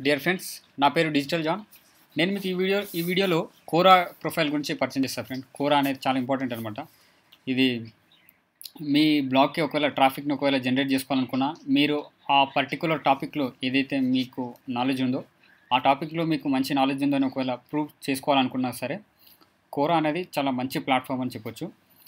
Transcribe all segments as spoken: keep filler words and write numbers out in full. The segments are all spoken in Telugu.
డియర్ ఫ్రెండ్స్, నా పేరు డిజిటల్ జాన్. నేను మీకు ఈ వీడియో ఈ వీడియోలో కోరా ప్రొఫైల్ గురించి పరిచయం చేస్తాను ఫ్రెండ్. కోరా అనేది చాలా ఇంపార్టెంట్ అనమాట. ఇది మీ బ్లాగ్కి ఒకవేళ ట్రాఫిక్ని ఒకవేళ జనరేట్ చేసుకోవాలనుకున్నా, మీరు ఆ పర్టికులర్ టాపిక్లో ఏదైతే మీకు నాలెడ్జ్ ఉందో ఆ టాపిక్లో మీకు మంచి నాలెడ్జ్ ఉందని ఒకవేళ ప్రూవ్ చేసుకోవాలనుకున్నా సరే, కోరా అనేది చాలా మంచి ప్లాట్ఫామ్ అని చెప్పొచ్చు.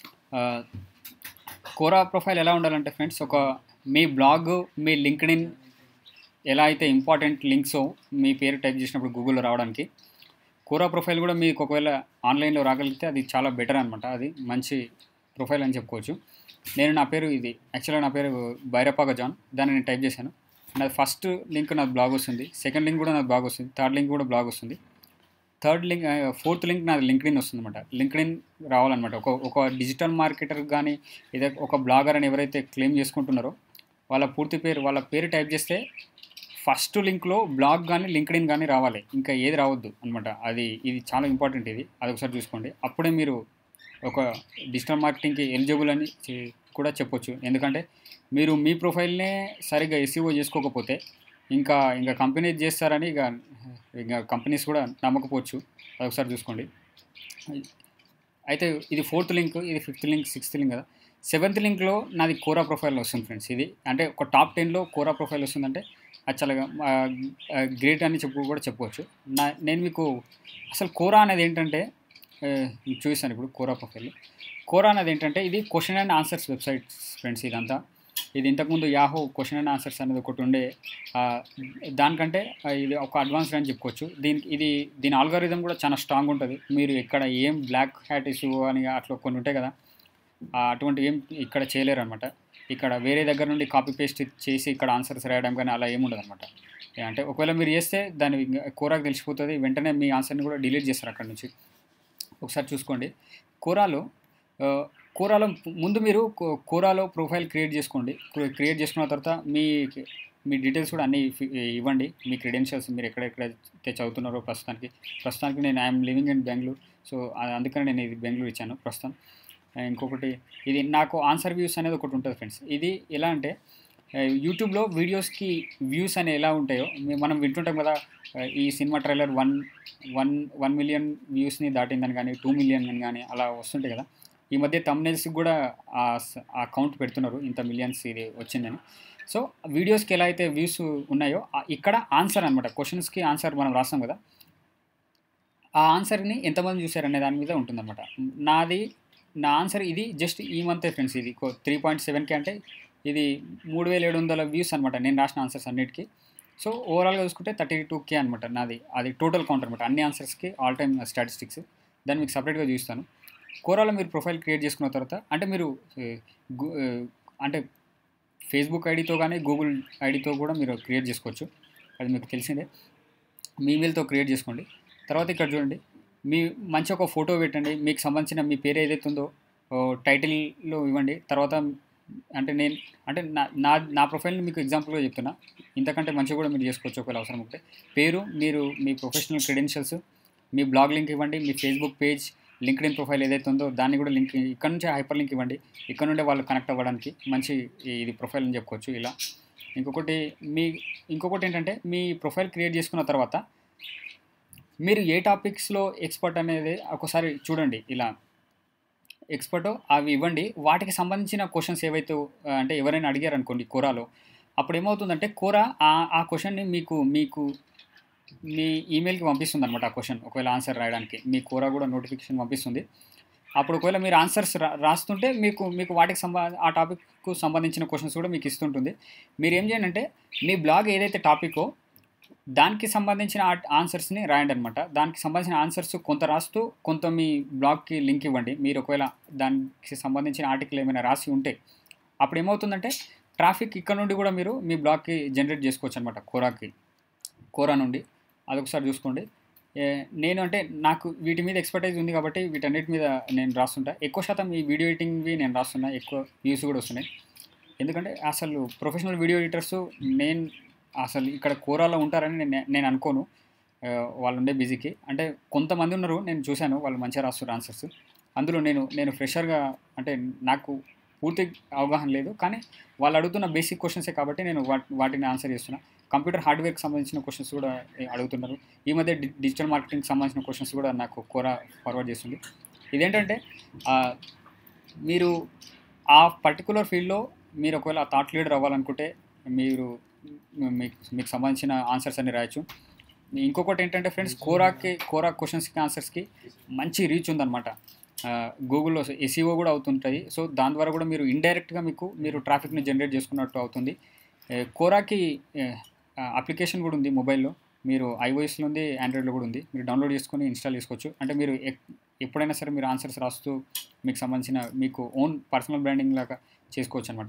కోరా ప్రొఫైల్ ఎలా ఉండాలంటే ఫ్రెండ్స్, ఒక మీ బ్లాగ్, మీ లింక్డ్ఇన్ ఎలా అయితే ఇంపార్టెంట్ లింక్స్ మీ పేరు టైప్ చేసినప్పుడు గూగుల్లో రావడానికి, కోరా ప్రొఫైల్ కూడా మీకు ఒకవేళ ఆన్లైన్లో రాగలిగితే అది చాలా బెటర్ అనమాట. అది మంచి ప్రొఫైల్ అని చెప్పుకోవచ్చు. నేను నా పేరు ఇది యాక్చువల్గా నా పేరు బైరపాక జాన్. దాన్ని నేను టైప్ చేశాను. నాది ఫస్ట్ లింక్ నాకు బ్లాగ్ వస్తుంది, సెకండ్ లింక్ కూడా నాకు బ్లాగ్ వస్తుంది, థర్డ్ లింక్ కూడా బ్లాగ్ వస్తుంది, థర్డ్ లింక్ ఫోర్త్ లింక్ నాది లింక్డ్ఇన్ వస్తుంది అనమాట. లింక్డ్ఇన్ రావాలన్నమాట. ఒక ఒక డిజిటల్ మార్కెటర్ కానీ ఏదో ఒక బ్లాగర్ అని ఎవరైతే క్లెయిమ్ చేసుకుంటున్నారో వాళ్ళ పూర్తి పేరు వాళ్ళ పేరు టైప్ చేస్తే ఫస్ట్ లింక్లో బ్లాగ్ కానీ లింక్డ్ఇన్ కానీ రావాలి, ఇంకా ఏది రావద్దు అనమాట. అది ఇది చాలా ఇంపార్టెంట్. ఇది అది ఒకసారి చూసుకోండి. అప్పుడే మీరు ఒక డిజిటల్ మార్కెటింగ్కి ఎలిజిబుల్ అని కూడా చెప్పొచ్చు. ఎందుకంటే మీరు మీ ప్రొఫైల్నే సరిగ్గా ఎస్ఈఓ చేసుకోకపోతే ఇంకా ఇంకా కంపెనీస్ చేస్తారని ఇక ఇంకా కంపెనీస్ కూడా నమ్మకపోవచ్చు. అది ఒకసారి చూసుకోండి. అయితే ఇది ఫోర్త్ లింక్, ఇది ఫిఫ్త్ లింక్, సిక్స్త్ లింక్ కదా. సెవెంత్ లింక్లో నాది కోరా ప్రొఫైల్ వస్తుంది ఫ్రెండ్స్. ఇది అంటే ఒక టాప్ టెన్లో కోరా ప్రొఫైల్ వస్తుందంటే అది చాలా గ్రేట్ అని చెప్పు కూడా చెప్పుకోవచ్చు. నా నేను మీకు అసలు కోరా అనేది ఏంటంటే చూపిస్తాను ఇప్పుడు. కోరా ప్రొఫైల్ కోరా అనేది ఏంటంటే ఇది question and answers websites friends. ఇదంతా ఇది ఇంతకుముందు యాహో క్వశ్చన్ అండ్ ఆన్సర్స్ అనేది ఒకటి ఉండే, దానికంటే ఇది ఒక అడ్వాన్స్డ్ అని చెప్పుకోవచ్చు. దీనికి ఇది దీని ఆల్గారిథం కూడా చాలా స్ట్రాంగ్ ఉంటుంది. మీరు ఇక్కడ ఏం బ్లాక్ హ్యాట్ ఇష్యూ అని అట్లా కొన్ని ఉంటాయి కదా, అటువంటి ఏం ఇక్కడ చేయలేరు అనమాట. ఇక్కడ వేరే దగ్గర నుండి కాపీ పేస్ట్ చేసి ఇక్కడ ఆన్సర్స్ రాయడం కానీ అలా ఏముండదు అనమాట. అంటే ఒకవేళ మీరు చేస్తే దాని కోరాకు తెలిసిపోతుంది, వెంటనే మీ ఆన్సర్ని కూడా డిలీట్ చేస్తారు అక్కడ నుంచి. ఒకసారి చూసుకోండి. కోరాలో కోరాలో ముందు మీరు కోరాలో ప్రొఫైల్ క్రియేట్ చేసుకోండి. క్రియేట్ చేసుకున్న తర్వాత మీ మీ డీటెయిల్స్ కూడా అన్నీ ఇవ్వండి. మీ క్రెడెన్షియల్స్, మీరు ఎక్కడెక్కడ చదువుతున్నారో ప్రస్తుతానికి ప్రస్తుతానికి నేను I'm living in Bengaluru, so అందుకని నేను ఇది బెంగళూరు ఇచ్చాను ప్రస్తుతం. ఇంకొకటి ఇది నాకు ఆన్సర్ వ్యూస్ అనేది ఒకటి ఉంటుంది ఫ్రెండ్స్. ఇది ఎలా అంటే యూట్యూబ్లో వీడియోస్కి వ్యూస్ అనేవి ఎలా ఉంటాయో మనం వింటుంటాం కదా, ఈ cinema trailer one one one million వ్యూస్ని దాటిందని కానీ టూ మిలియన్ అని కానీ అలా వస్తుంటాయి కదా. ఈ మధ్య థంబ్నెయిల్స్కి కూడా ఆ కౌంట్ పెడుతున్నారు, ఇంత మిలియన్స్ ఇది వచ్చిందని. సో వీడియోస్కి ఎలా అయితే వ్యూస్ ఉన్నాయో ఇక్కడ ఆన్సర్ అనమాట, క్వశ్చన్స్కి ఆన్సర్ మనం రాస్తాం కదా, ఆ ఆన్సర్ని ఎంతమంది చూసారనే దాని మీద ఉంటుందన్నమాట. నాది నా ఆన్సర్ ఇది జస్ట్ ఈ మంతే ఫ్రెండ్స్. ఇది త్రీ పాయింట్ సెవెన్కి అంటే ఇది మూడు వేల ఏడు వందల వ్యూస్ అనమాట నేను రాసిన ఆన్సర్స్ అన్నిటికీ. సో ఓవరాల్గా చూసుకుంటే థర్టీ టూ కే అనమాట నాది. అది టోటల్ కౌంట్ అనమాట, అన్ని ఆన్సర్స్కి ఆల్ టైమ్ స్టాటిస్టిక్స్. దాన్ని మీకు సపరేట్గా చూస్తాను. కోరాలో మీరు ప్రొఫైల్ క్రియేట్ చేసుకున్న తర్వాత అంటే మీరు అంటే ఫేస్బుక్ ఐడితో కానీ గూగుల్ ఐడితో కూడా మీరు క్రియేట్ చేసుకోవచ్చు, అది మీకు తెలిసిందే. మీ ఈమెయిల్తో క్రియేట్ చేసుకోండి. తర్వాత ఇక్కడ చూడండి, మీ మంచి ఒక ఫోటో పెట్టండి, మీకు సంబంధించిన మీ పేరు ఏదైతే ఉందో టైటిల్లో ఇవ్వండి. తర్వాత అంటే నేను అంటే నా నా నా ప్రొఫైల్ని మీకు ఎగ్జాంపుల్గా చెప్తున్నా, ఇంతకంటే మంచిగా కూడా మీరు చేసుకోవచ్చు ఒకవేళ అవసరం ఉంటే. పేరు, మీరు మీ ప్రొఫెషనల్ క్రెడెన్షియల్స్, మీ బ్లాగ్ లింక్ ఇవ్వండి, మీ ఫేస్బుక్ పేజ్, లింక్డ్ఇన్ ప్రొఫైల్ ఏదైతే ఉందో దాన్ని కూడా లింక్ ఇక్కడ నుంచి హైపర్ లింక్ ఇవ్వండి. ఇక్కడ నుండే వాళ్ళు కనెక్ట్ అవ్వడానికి మంచి ఇది ప్రొఫైల్ అని చెప్పుకోవచ్చు ఇలా. ఇంకొకటి మీ ఇంకొకటి ఏంటంటే మీ ప్రొఫైల్ క్రియేట్ చేసుకున్న తర్వాత మీరు ఏ టాపిక్స్లో ఎక్స్పర్ట్ అనేది ఒకసారి చూడండి. ఇలా ఎక్స్పర్టో అవి ఇవ్వండి. వాటికి సంబంధించిన క్వశ్చన్స్ ఏవైతే అంటే ఎవరైనా అడిగారు అనుకోండి కోరాలో, అప్పుడు ఏమవుతుందంటే కోరా ఆ ఆ క్వశ్చన్ని మీకు మీకు మీ ఈమెయిల్కి పంపిస్తుంది అనమాట. ఆ క్వశ్చన్ ఒకవేళ ఆన్సర్ రాయడానికి మీ కోరా కూడా నోటిఫికేషన్ పంపిస్తుంది. అప్పుడు ఒకవేళ మీరు ఆన్సర్స్ రా రాస్తుంటే మీకు మీకు వాటికి సంబ ఆ టాపిక్కు సంబంధించిన క్వశ్చన్స్ కూడా మీకు ఇస్తుంటుంది. మీరు ఏం చేయండి అంటే మీ బ్లాగ్ ఏదైతే టాపికో దానికి సంబంధించిన ఆన్సర్స్ని రాయండి అనమాట. దానికి సంబంధించిన ఆన్సర్స్ కొంత రాస్తూ కొంత మీ బ్లాగ్కి లింక్ ఇవ్వండి. మీరు ఒకవేళ దానికి సంబంధించిన ఆర్టికల్ ఏమైనా రాసి ఉంటే అప్పుడు ఏమవుతుందంటే ట్రాఫిక్ ఇక్కడ నుండి కూడా మీరు మీ బ్లాగ్కి జనరేట్ చేసుకోవచ్చు అనమాట, కోరాకి కోరా నుండి. అదొకసారి చూసుకోండి. నేను అంటే నాకు వీటి మీద ఎక్స్పర్టైజ్ ఉంది కాబట్టి వీటన్నిటి మీద నేను రాస్తుంటా. ఎక్కువ శాతం ఈ వీడియో ఎడిటింగ్వి నేను రాస్తున్నా, ఎక్కువ వ్యూస్ కూడా వస్తున్నాయి. ఎందుకంటే అసలు ప్రొఫెషనల్ వీడియో ఎడిటర్స్ నేను అసలు ఇక్కడ కోరాలో ఉంటారని నేను నేను అనుకోను. వాళ్ళు ఉండే బిజీకి అంటే కొంతమంది ఉన్నారు, నేను చూశాను, వాళ్ళు మంచిగా రాస్తారు ఆన్సర్స్. అందులో నేను నేను ఫ్రెషర్గా అంటే నాకు పూర్తి అవగాహన లేదు, కానీ వాళ్ళు అడుగుతున్న బేసిక్ క్వశ్చన్సే కాబట్టి నేను వాటిని ఆన్సర్ చేస్తున్నా. కంప్యూటర్ హార్డ్వేర్కి సంబంధించిన క్వశ్చన్స్ కూడా అడుగుతున్నారు. ఈ మధ్య డి డిజిటల్ మార్కెటింగ్కి సంబంధించిన క్వశ్చన్స్ కూడా నాకు కోరా ఫార్వర్డ్ చేస్తుంది. ఇదేంటంటే మీరు ఆ పర్టికులర్ ఫీల్డ్లో మీరు ఒకవేళ థాట్ లీడర్ అవ్వాలనుకుంటే మీరు మీకు మీకు సంబంధించిన ఆన్సర్స్ అన్ని రాయొచ్చు. ఇంకొకటి ఏంటంటే ఫ్రెండ్స్, కోరాకి కోరా క్వశ్చన్స్కి ఆన్సర్స్కి మంచి రీచ్ ఉందన్నమాట. గూగుల్లో ఎస్ఈఓ కూడా అవుతుంటాయి. సో దాని ద్వారా కూడా మీరు ఇండైరెక్ట్గా మీకు మీరు ట్రాఫిక్ని జనరేట్ చేసుకున్నట్టు అవుతుంది. కోరాకి అప్లికేషన్ కూడా ఉంది మొబైల్లో. మీరు ఐఓఎస్లో ఉంది, ఆండ్రాయిడ్లో కూడా ఉంది. మీరు డౌన్లోడ్ చేసుకొని ఇన్స్టాల్ చేసుకోవచ్చు. అంటే మీరు ఎప్పుడైనా సరే మీరు ఆన్సర్స్ రాస్తూ మీకు సంబంధించిన మీకు ఓన్ పర్సనల్ బ్రాండింగ్ లాగా చేసుకోవచ్చు అనమాట.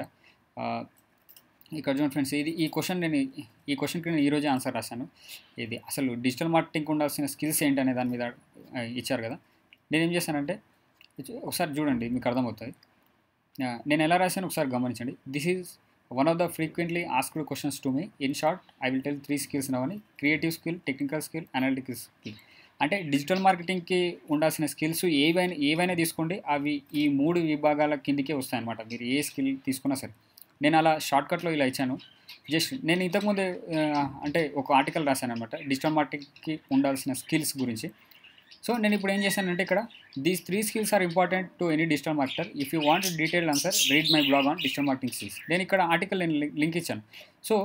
ఇక్కడ చూడండి ఫ్రెండ్స్, ఇది ఈ క్వశ్చన్ నేను ఈ క్వశ్చన్కి నేను ఈరోజే ఆన్సర్ రాశాను. ఇది అసలు డిజిటల్ మార్కెటింగ్కి ఉండాల్సిన స్కిల్స్ ఏంటి అనే దాని మీద ఇచ్చారు కదా. నేనేం చేశానంటే ఒకసారి చూడండి, మీకు అర్థమవుతుంది. నేను ఎలా రాశాను ఒకసారి గమనించండి. This is one of the frequently asked questions to me. In short I will tell three skills నవని: creative skill, technical skill, analytical skill. అంటే డిజిటల్ మార్కెటింగ్కి ఉండాల్సిన స్కిల్స్ ఏవైనా ఏవైనా తీసుకోండి, అవి ఈ మూడు విభాగాల కిందికే వస్తాయన్నమాట. మీరు ఏ స్కిల్ తీసుకున్నా సరే. నేను అలా షార్ట్కట్లో ఇలా ఇచ్చాను. జస్ట్ నేను ఇంతకుముందు అంటే ఒక ఆర్టికల్ రాశాను అనమాట డిజిటల్ మార్కెటింగ్కి ఉండాల్సిన స్కిల్స్ గురించి. సో నేను ఇప్పుడు ఏం చేశానంటే ఇక్కడ these three skills are important to any digital marketer. If you want detailed answer read my blog on digital marketing skills. నేను ఇక్కడ ఆర్టికల్ నేను లింక్ ఇచ్చాను. సో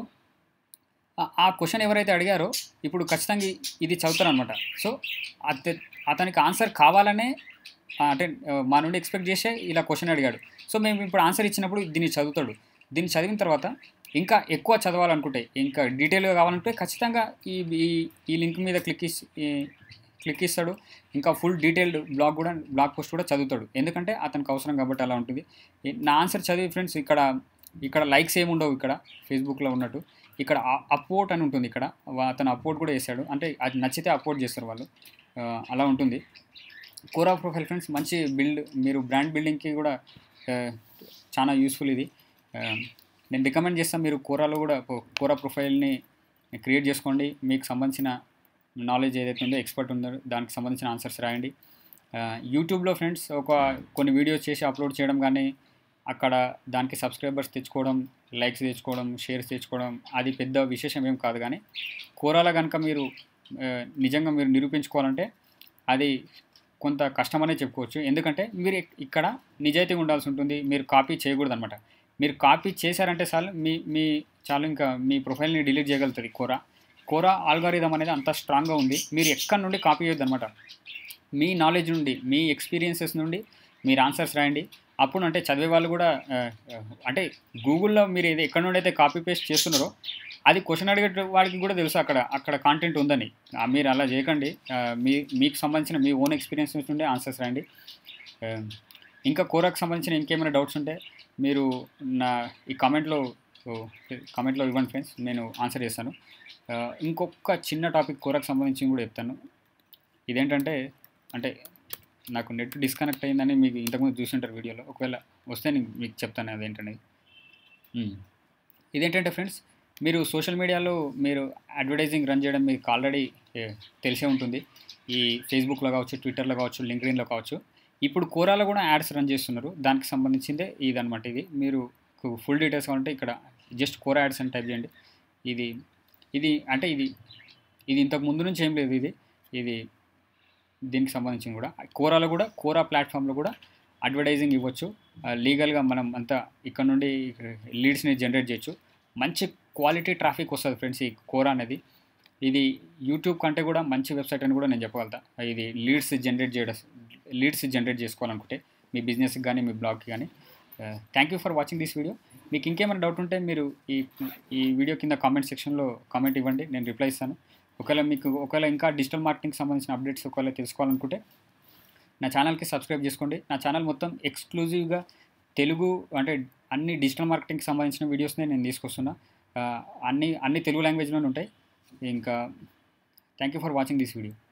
ఆ క్వశ్చన్ ఎవరైతే అడిగారో ఇప్పుడు ఖచ్చితంగా ఇది చదువుతారనమాట. సో అత అతనికి ఆన్సర్ కావాలనే అంటే మా నుండి ఎక్స్పెక్ట్ చేసే ఇలా క్వశ్చన్ అడిగాడు. సో మేము ఇప్పుడు ఆన్సర్ ఇచ్చినప్పుడు దీన్ని చదువుతాడు. దీన్ని చదివిన తర్వాత ఇంకా ఎక్కువ చదవాలనుకుంటే, ఇంకా డీటెయిల్గా కావాలంటే ఖచ్చితంగా ఈ ఈ లింక్ మీద క్లిక్ క్లిక్ ఇస్తాడు. ఇంకా ఫుల్ డీటెయిల్డ్ బ్లాగ్ కూడా బ్లాగ్ పోస్ట్ కూడా చదువుతాడు. ఎందుకంటే అతనికి అవసరం కాబట్టి అలా ఉంటుంది. నా ఆన్సర్ చదివి ఫ్రెండ్స్ ఇక్కడ ఇక్కడ లైక్స్ ఏమి ఉండవు. ఇక్కడ ఫేస్బుక్లో ఉన్నట్టు ఇక్కడ అప్వోట్ అని ఉంటుంది. ఇక్కడ అతను అప్వోట్ కూడా చేశాడు. అంటే అది నచ్చితే అప్వోట్ చేస్తారు వాళ్ళు, అలా ఉంటుంది. కోరా ప్రొఫైల్ ఫ్రెండ్స్ మంచి బిల్డ్, మీరు బ్రాండ్ బిల్డింగ్కి కూడా చాలా యూస్ఫుల్ ఇది. నేను రికమెండ్ చేస్తాను మీరు కోరాలో కూడా కోరా ప్రొఫైల్ని క్రియేట్ చేసుకోండి. మీకు సంబంధించిన నాలెడ్జ్ ఏదైతే ఉందో, ఎక్స్పర్ట్ ఉందో దానికి సంబంధించిన ఆన్సర్స్ రాయండి. యూట్యూబ్లో ఫ్రెండ్స్ ఒక కొన్ని వీడియోస్ చేసి అప్లోడ్ చేయడం కానీ, అక్కడ దానికి సబ్స్క్రైబర్స్ తెచ్చుకోవడం, లైక్స్ తెచ్చుకోవడం, షేర్స్ తెచ్చుకోవడం అది పెద్ద విశేషం ఏం కాదు. కానీ కోరాలో కనుక మీరు నిజంగా మీరు నిరూపించుకోవాలంటే అది కొంత కష్టమనే చెప్పుకోవచ్చు. ఎందుకంటే మీరు ఇక్కడ నిజాయితీగా ఉండాల్సి ఉంటుంది. మీరు కాపీ చేయకూడదు అనమాట. మీరు కాపీ చేశారంటే చాలు మీ మీ చాలు ఇంకా మీ ప్రొఫైల్ని డిలీట్ చేయగలుగుతుంది కోరా. కోరా ఆల్గారిథం అనేది అంత స్ట్రాంగ్గా ఉంది. మీరు ఎక్కడి నుండి కాపీ చేయొద్దు అనమాట. మీ నాలెడ్జ్ నుండి, మీ ఎక్స్పీరియన్సెస్ నుండి మీరు ఆన్సర్స్ రాయండి. అప్పుడు అంటే చదివే వాళ్ళు కూడా అంటే గూగుల్లో మీరు ఏది ఎక్కడి నుండి అయితే కాపీ పేస్ట్ చేస్తున్నారో అది క్వశ్చన్ అడిగే వాళ్ళకి కూడా తెలుసు అక్కడ అక్కడ కాంటెంట్ ఉందని. మీరు అలా చేయకండి. మీ మీకు సంబంధించిన మీ ఓన్ ఎక్స్పీరియన్సెస్ నుండి ఆన్సర్స్ రాయండి. ఇంకా కోరాకు సంబంధించిన ఇంకేమైనా డౌట్స్ ఉంటే మీరు నా ఈ కామెంట్లో కామెంట్లో ఇవ్వండి ఫ్రెండ్స్, నేను ఆన్సర్ చేస్తాను. ఇంకొక చిన్న టాపిక్ కోరాకు సంబంధించి కూడా చెప్తాను. ఇదేంటంటే అంటే నాకు నెట్ డిస్కనెక్ట్ అయిందని మీకు ఇంతకుముందు చూసింటారు వీడియోలో. ఒకవేళ వస్తే నేను మీకు చెప్తాను అదేంటనేది. ఇదేంటంటే ఫ్రెండ్స్, మీరు సోషల్ మీడియాలో మీరు అడ్వర్టైజింగ్ రన్ చేయడం మీకు ఆల్రెడీ తెలిసే ఉంటుంది. ఈ ఫేస్బుక్లో కావచ్చు, ట్విట్టర్లో కావచ్చు, లింక్డ్ఇన్లో కావచ్చు. ఇప్పుడు కోరాలో కూడా యాడ్స్ రన్ చేస్తున్నారు. దానికి సంబంధించిందే ఇదనమాట. ఇది మీరు ఫుల్ డీటెయిల్స్ కావాలంటే ఇక్కడ జస్ట్ కోరా యాడ్స్ అని టైప్ చేయండి. ఇది ఇది అంటే ఇది ఇది ఇంతకు ముందు నుంచి ఏం లేదు. ఇది ఇది దీనికి సంబంధించి కూడా కోరాలో కూడా కోరా ప్లాట్ఫామ్లో కూడా అడ్వర్టైజింగ్ ఇవ్వచ్చు. లీగల్గా మనం అంతా ఇక్కడ నుండి లీడ్స్ని జనరేట్ చేయొచ్చు. మంచి క్వాలిటీ ట్రాఫిక్ వస్తుంది ఫ్రెండ్స్ ఈ కోరా అనేది. ఇది యూట్యూబ్ కంటే కూడా మంచి వెబ్సైట్ అని కూడా నేను చెప్పగలుగుతా. ఇది లీడ్స్ జనరేట్ చేయడం లీడ్స్ జనరేట్ చేసుకోవాలనుకుంటే మీ బిజినెస్కి కానీ మీ బ్లాగ్కి కానీ. Thank you for watching this video. మీకు ఇంకేమైనా డౌట్ ఉంటే మీరు ఈ ఈ వీడియో కింద కామెంట్ సెక్షన్లో కామెంట్ ఇవ్వండి, నేను రిప్లై ఇస్తాను. ఒకవేళ మీకు ఒకవేళ ఇంకా డిజిటల్ మార్కెటింగ్కి సంబంధించిన అప్డేట్స్ ఒకవేళ తెలుసుకోవాలనుకుంటే నా ఛానల్కి సబ్స్క్రైబ్ చేసుకోండి. నా ఛానల్ మొత్తం ఎక్స్క్లూజివ్గా తెలుగు అంటే అన్ని డిజిటల్ మార్కెటింగ్కి సంబంధించిన వీడియోస్ని నేను తీసుకొస్తున్నా. అన్ని అన్ని తెలుగు లాంగ్వేజ్లోనే ఉంటాయి. ఇంకా thank you for watching this video.